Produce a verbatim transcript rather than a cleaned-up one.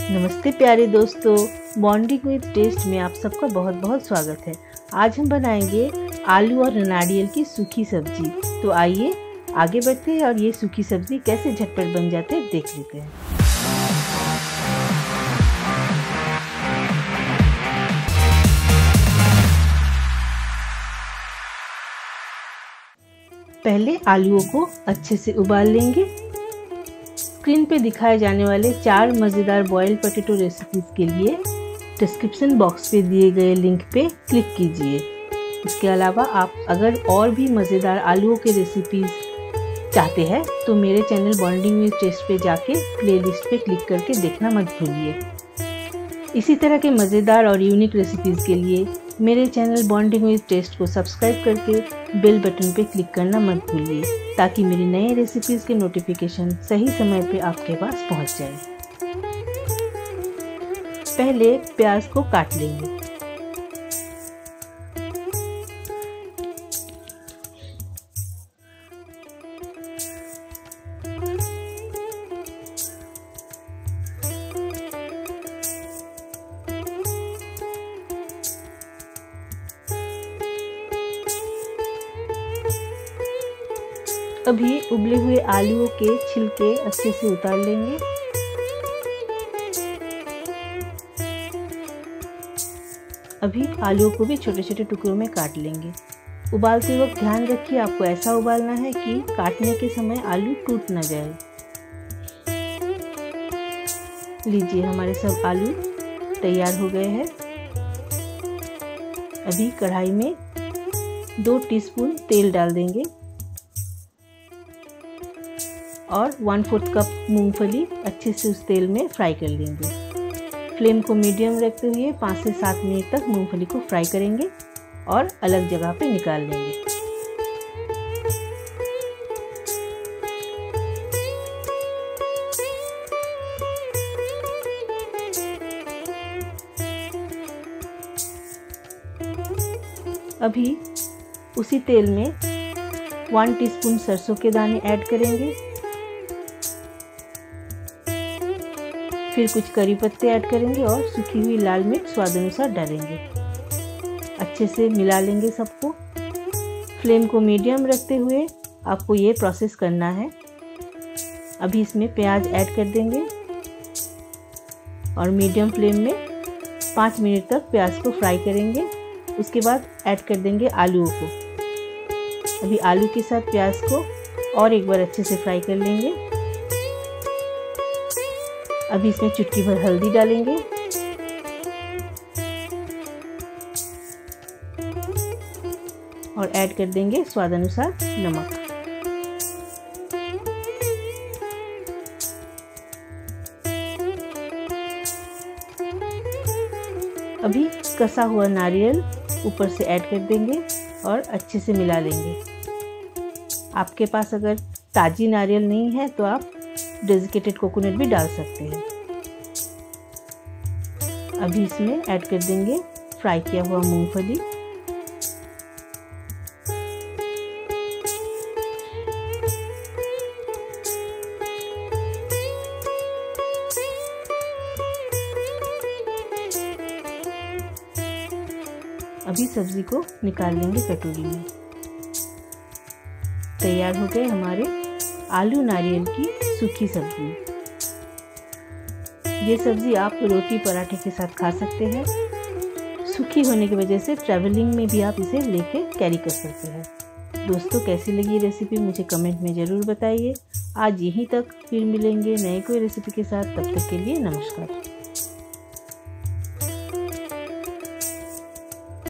नमस्ते प्यारे दोस्तों, बॉन्डिंग विद टेस्ट में आप सबका बहुत बहुत स्वागत है। आज हम बनाएंगे आलू और नारियल की सूखी सब्जी। तो आइए आगे बढ़ते हैं और ये सूखी सब्जी कैसे झटपट बन जाते हैं देख लेते हैं। पहले आलूओं को अच्छे से उबाल लेंगे। स्क्रीन पे दिखाए जाने वाले चार मज़ेदार बॉइल्ड पोटैटो रेसिपीज़ के लिए डिस्क्रिप्शन बॉक्स पे दिए गए लिंक पे क्लिक कीजिए। इसके अलावा आप अगर और भी मज़ेदार आलूओं के रेसिपीज़ चाहते हैं तो मेरे चैनल बॉन्डिंग विद टेस्ट पे जाके प्लेलिस्ट पे क्लिक करके देखना मत भूलिए। इसी तरह के मज़ेदार और यूनिक रेसिपीज़ के लिए मेरे चैनल बॉन्डिंग विद टेस्ट को सब्सक्राइब करके बेल बटन पे क्लिक करना मत भूलिए, ताकि मेरी नए रेसिपीज़ के नोटिफिकेशन सही समय पे आपके पास पहुंच जाए। पहले प्याज को काट लेंगे। अभी उबले हुए आलूओं के छिलके अच्छे से उतार लेंगे। अभी आलूओं को भी छोटे छोटे टुकड़ों में काट लेंगे। उबालते वक्त ध्यान रखिए, आपको ऐसा उबालना है कि काटने के समय आलू टूट ना जाए। लीजिए, हमारे सब आलू तैयार हो गए हैं। अभी कढ़ाई में दो टीस्पून तेल डाल देंगे और वन फोर्थ कप मूंगफली अच्छे से उस तेल में फ्राई कर लेंगे। फ्लेम को मीडियम रखते हुए पाँच से सात मिनट तक मूंगफली को फ्राई करेंगे और अलग जगह पे निकाल लेंगे। अभी उसी तेल में वन टीस्पून सरसों के दाने ऐड करेंगे। फिर कुछ करी पत्ते ऐड करेंगे और सूखी हुई लाल मिर्च स्वाद अनुसार डालेंगे। अच्छे से मिला लेंगे सबको। फ्लेम को मीडियम रखते हुए आपको ये प्रोसेस करना है। अभी इसमें प्याज ऐड कर देंगे और मीडियम फ्लेम में पाँच मिनट तक प्याज को फ्राई करेंगे। उसके बाद ऐड कर देंगे आलूओं को। अभी आलू के साथ प्याज को और एक बार अच्छे से फ्राई कर लेंगे। अभी इसमें चुटकी भर हल्दी डालेंगे और ऐड कर देंगे स्वाद अनुसार नमक। अभी कसा हुआ नारियल ऊपर से ऐड कर देंगे और अच्छे से मिला लेंगे। आपके पास अगर ताजी नारियल नहीं है तो आप डेजिकेटेड कोकोनट भी डाल सकते हैं। अभी इसमें ऐड कर देंगे फ्राई किया हुआ मूंगफली। अभी सब्जी को निकाल लेंगे कटोरी में। तैयार हो गए हमारे आलू नारियल की सूखी सब्जी। ये सब्जी आप रोटी पराठे के साथ खा सकते हैं। सूखी होने की वजह से ट्रैवलिंग में भी आप इसे लेके कैरी कर सकते हैं। दोस्तों, कैसी लगी ये रेसिपी मुझे कमेंट में ज़रूर बताइए। आज यहीं तक, फिर मिलेंगे नए कोई रेसिपी के साथ। तब तक के लिए नमस्कार।